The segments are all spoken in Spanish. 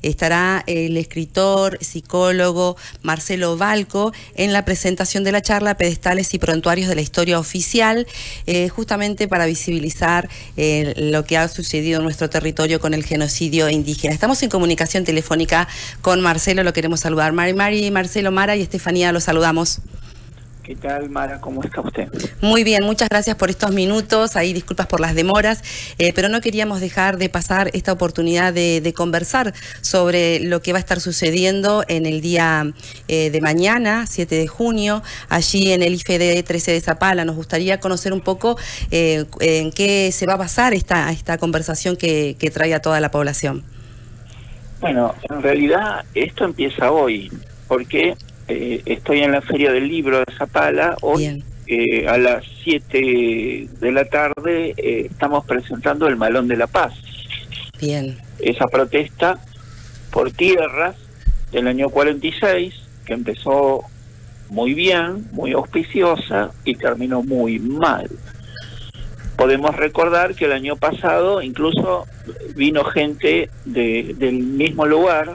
estará el escritor, psicólogo Marcelo Balco en la presentación de la charla Pedestales y Prontuarios de la Historia Oficial, justamente para visibilizar lo que ha sucedido en nuestro territorio con el genocidio indígena. Estamos en comunicación telefónica con Marcelo, lo queremos saludar. Marcelo, Mara y Estefanía, los saludamos. ¿Qué tal, Mara? ¿Cómo está usted? Muy bien, muchas gracias por estos minutos. Ahí disculpas por las demoras, pero no queríamos dejar de pasar esta oportunidad de conversar sobre lo que va a estar sucediendo en el día de mañana, 7 de junio, allí en el IFED 13 de Zapala. Nos gustaría conocer un poco en qué se va a basar esta conversación que trae a toda la población. Bueno, en realidad esto empieza hoy, porque estoy en la Feria del Libro de Zapala. Hoy a las 7 de la tarde estamos presentando el Malón de la Paz. Bien. Esa protesta por tierras del año 46, que empezó muy bien, muy auspiciosa y terminó muy mal. Podemos recordar que el año pasado incluso vino gente del mismo lugar,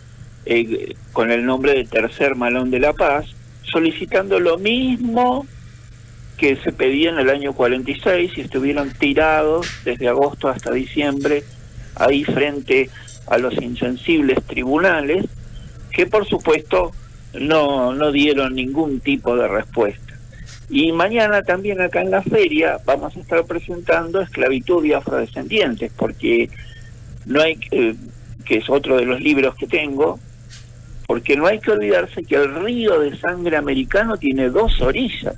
con el nombre de Tercer Malón de la Paz, solicitando lo mismo que se pedía en el año 46 y estuvieron tirados desde agosto hasta diciembre ahí frente a los insensibles tribunales, que por supuesto no dieron ningún tipo de respuesta. Y mañana también acá en la feria vamos a estar presentando Esclavitud y Afrodescendientes, porque no hay, que es otro de los libros que tengo, porque no hay que olvidarse que el río de sangre americano tiene dos orillas.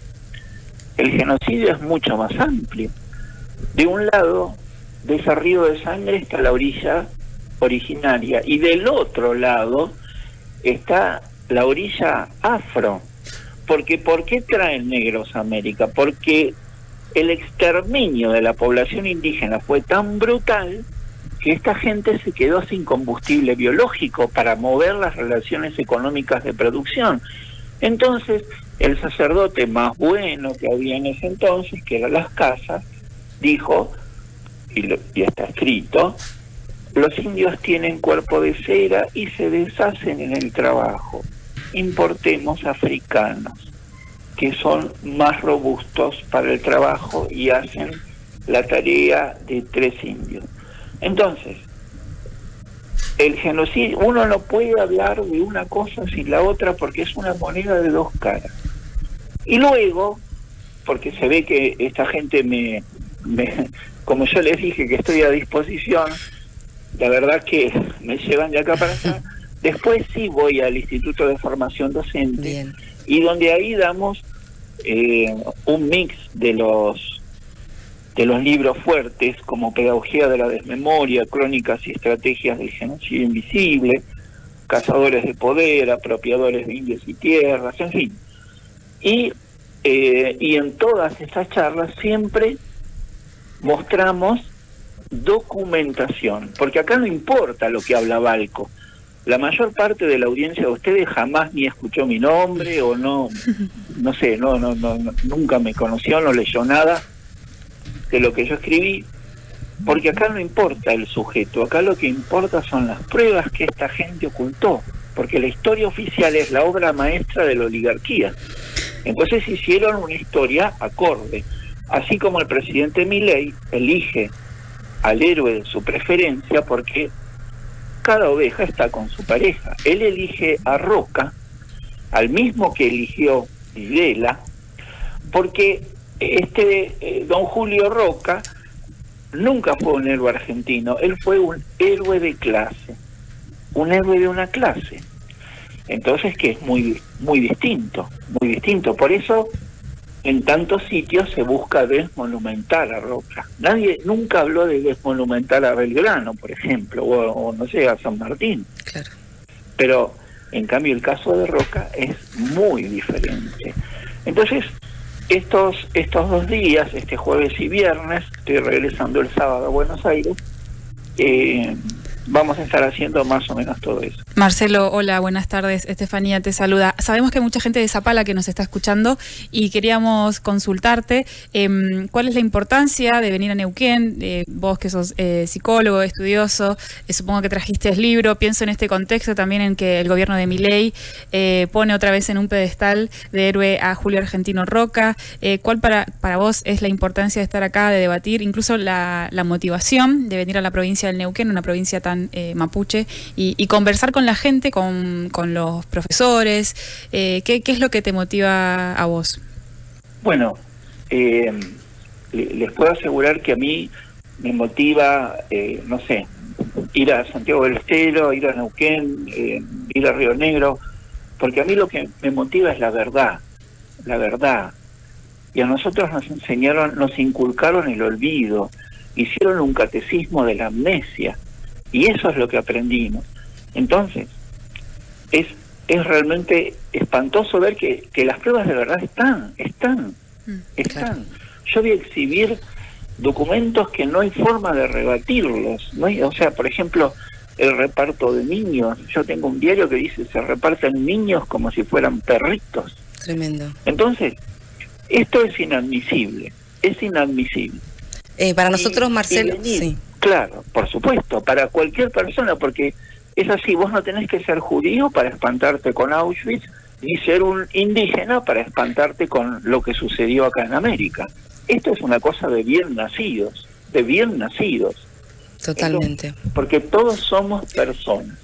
El genocidio es mucho más amplio. De un lado de ese río de sangre está la orilla originaria y del otro lado está la orilla afro. Porque ¿por qué traen negros a América? Porque el exterminio de la población indígena fue tan brutal que esta gente se quedó sin combustible biológico para mover las relaciones económicas de producción. Entonces, el sacerdote más bueno que había en ese entonces, que era Las Casas, dijo, y está escrito, los indios tienen cuerpo de cera y se deshacen en el trabajo. Importemos africanos, que son más robustos para el trabajo y hacen la tarea de 3 indios. Entonces, el genocidio, uno no puede hablar de una cosa sin la otra porque es una moneda de dos caras. Y luego, porque se ve que esta gente como yo les dije que estoy a disposición, la verdad que me llevan de acá para acá. Después sí voy al Instituto de Formación Docente. Bien. Y donde ahí damos un mix de los libros fuertes, como Pedagogía de la Desmemoria, Crónicas y Estrategias del Genocidio Invisible, Cazadores de Poder, Apropiadores de Indios y Tierras, en fin. Y en todas estas charlas siempre mostramos documentación, porque acá no importa lo que habla Balco. La mayor parte de la audiencia de ustedes jamás ni escuchó mi nombre o no sé, nunca me conoció, no leyó nada de lo que yo escribí, porque acá no importa el sujeto, acá lo que importa son las pruebas que esta gente ocultó, porque la historia oficial es la obra maestra de la oligarquía. Entonces hicieron una historia acorde, así como el presidente Milei elige al héroe de su preferencia porque cada oveja está con su pareja. Él elige a Roca, al mismo que eligió Videla, porque don Julio Roca nunca fue un héroe argentino, él fue un héroe de clase, un héroe de una clase. Entonces, que es muy distinto, muy distinto. Por eso, en tantos sitios se busca desmonumentar a Roca. Nadie nunca habló de desmonumentar a Belgrano, por ejemplo, o no sé, a San Martín. Claro. Pero, en cambio, el caso de Roca es muy diferente. Entonces, estos 2 días, este jueves y viernes, estoy regresando el sábado a Buenos Aires, vamos a estar haciendo más o menos todo eso. Marcelo, hola, buenas tardes. Estefanía te saluda. Sabemos que hay mucha gente de Zapala que nos está escuchando y queríamos consultarte cuál es la importancia de venir a Neuquén. Vos que sos psicólogo, estudioso, supongo que trajiste el libro. Pienso en este contexto también en que el gobierno de Milei pone otra vez en un pedestal de héroe a Julio Argentino Roca. ¿Cuál para vos es la importancia de estar acá, de debatir, incluso la motivación de venir a la provincia del Neuquén, una provincia tan mapuche, y conversar con la gente, con los profesores? ¿Qué es lo que te motiva a vos? Bueno, les puedo asegurar que a mí me motiva, no sé, ir a Santiago del Estero, ir a Neuquén, ir a Río Negro, porque a mí lo que me motiva es la verdad, la verdad. Y a nosotros nos enseñaron, nos inculcaron el olvido, hicieron un catecismo de la amnesia, y eso es lo que aprendimos. Entonces, es realmente espantoso ver que las pruebas de verdad están. Claro. Yo voy a exhibir documentos que no hay forma de rebatirlos, no hay, o sea, por ejemplo, el reparto de niños. Yo tengo un diario que dice se reparten niños como si fueran perritos. Tremendo. Entonces, esto es inadmisible, es inadmisible. Para nosotros, Marcelo, sí. Claro, por supuesto, para cualquier persona, porque es así, vos no tenés que ser judío para espantarte con Auschwitz, ni ser un indígena para espantarte con lo que sucedió acá en América. Esto es una cosa de bien nacidos, de bien nacidos. Totalmente. Entonces, porque todos somos personas,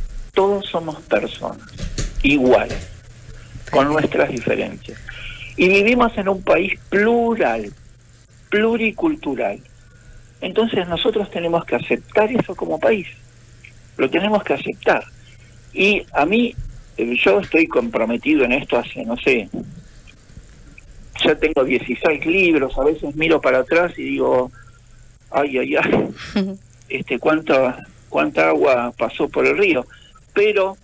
iguales, con nuestras diferencias. Y vivimos en un país plural, pluricultural. Entonces nosotros tenemos que aceptar eso como país, lo tenemos que aceptar. Y a mí, yo estoy comprometido en esto hace, no sé, ya tengo 16 libros, a veces miro para atrás y digo, ay, cuánta agua pasó por el río, pero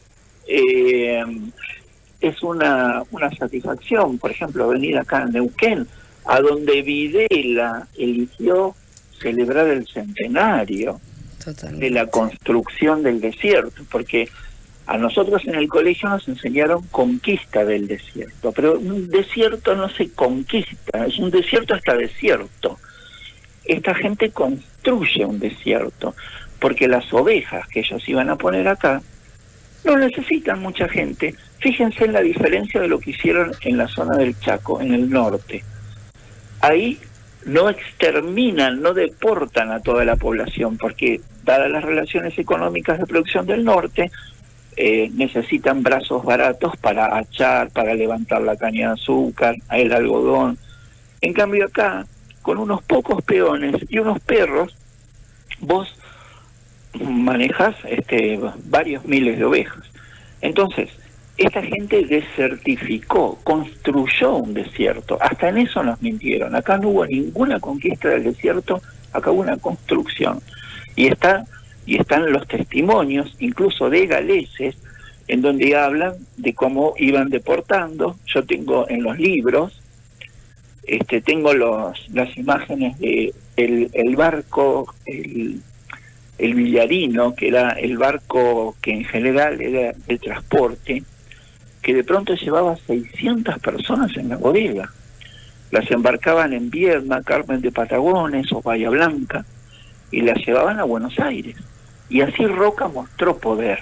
es una satisfacción, por ejemplo, venir acá a Neuquén, a donde Videla eligió celebrar el centenario de la construcción del desierto, porque a nosotros en el colegio nos enseñaron conquista del desierto, pero un desierto no se conquista, es un desierto hasta desierto. Esta gente construye un desierto, porque las ovejas que ellos iban a poner acá no necesitan mucha gente. Fíjense en la diferencia de lo que hicieron en la zona del Chaco, en el norte. Ahí no exterminan, no deportan a toda la población, porque dadas las relaciones económicas de producción del norte, necesitan brazos baratos para achar, para levantar la caña de azúcar, el algodón. En cambio acá, con unos pocos peones y unos perros, vos manejás varios miles de ovejas. Entonces, esta gente desertificó, construyó un desierto. Hasta en eso nos mintieron. Acá no hubo ninguna conquista del desierto, acá hubo una construcción. Y están los testimonios, incluso de galeses, en donde hablan de cómo iban deportando. Yo tengo en los libros, tengo las imágenes de el barco, el Villarino, que era el barco que en general era de transporte, que de pronto llevaba 600 personas en la bodega. Las embarcaban en Viedma, Carmen de Patagones o Bahía Blanca, y las llevaban a Buenos Aires. Y así Roca mostró poder,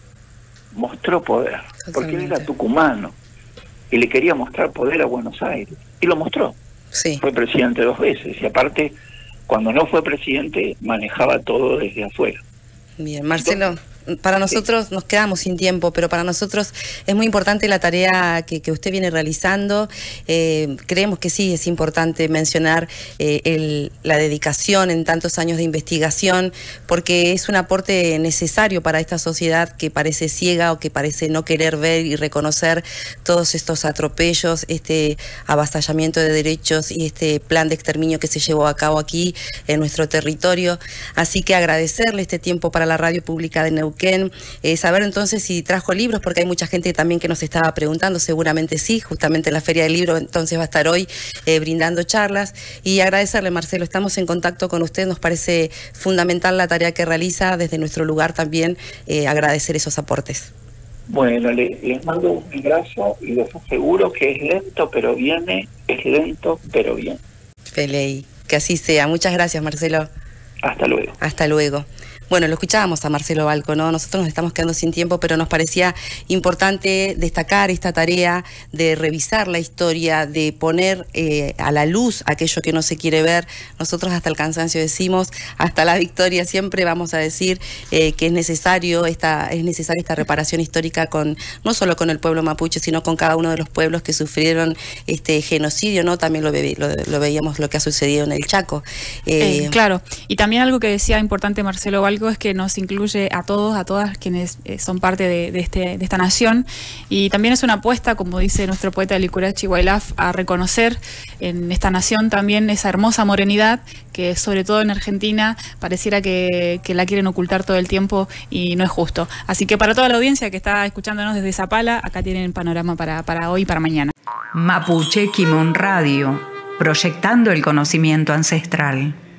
porque él era tucumano, y le quería mostrar poder a Buenos Aires, y lo mostró. Sí. Fue presidente 2 veces, y aparte, cuando no fue presidente, manejaba todo desde afuera. Bien, Marcelo, para nosotros nos quedamos sin tiempo, pero para nosotros es muy importante la tarea que usted viene realizando. Creemos que sí es importante mencionar la dedicación en tantos años de investigación, porque es un aporte necesario para esta sociedad que parece ciega o que parece no querer ver y reconocer todos estos atropellos, este avasallamiento de derechos y este plan de exterminio que se llevó a cabo aquí en nuestro territorio. Así que agradecerle este tiempo para la Radio Pública de Neuquén. Neuquén. Saber entonces si trajo libros, porque hay mucha gente también que nos estaba preguntando, seguramente sí, justamente en la Feria del Libro entonces va a estar hoy brindando charlas. Y agradecerle, Marcelo, estamos en contacto con usted, nos parece fundamental la tarea que realiza, desde nuestro lugar también agradecer esos aportes. Bueno, les mando un abrazo y les aseguro que es lento pero viene, es lento pero bien. Feley, que así sea. Muchas gracias, Marcelo. Hasta luego. Hasta luego. Bueno, lo escuchábamos a Marcelo Balco, ¿no? Nosotros nos estamos quedando sin tiempo, pero nos parecía importante destacar esta tarea de revisar la historia, de poner a la luz aquello que no se quiere ver. Nosotros hasta el cansancio decimos, hasta la victoria siempre vamos a decir que es necesaria esta reparación histórica no solo con el pueblo mapuche, sino con cada uno de los pueblos que sufrieron este genocidio, ¿no? También lo veíamos lo que ha sucedido en el Chaco. Claro, y también algo que decía importante Marcelo Balco es que nos incluye a todos, a todas quienes son parte de esta nación, y también es una apuesta, como dice nuestro poeta Licurachi Guaylaf, a reconocer en esta nación también esa hermosa morenidad que sobre todo en Argentina pareciera que la quieren ocultar todo el tiempo y no es justo. Así que para toda la audiencia que está escuchándonos desde Zapala, acá tienen panorama para hoy y para mañana. Mapuche Quimón Radio, proyectando el conocimiento ancestral.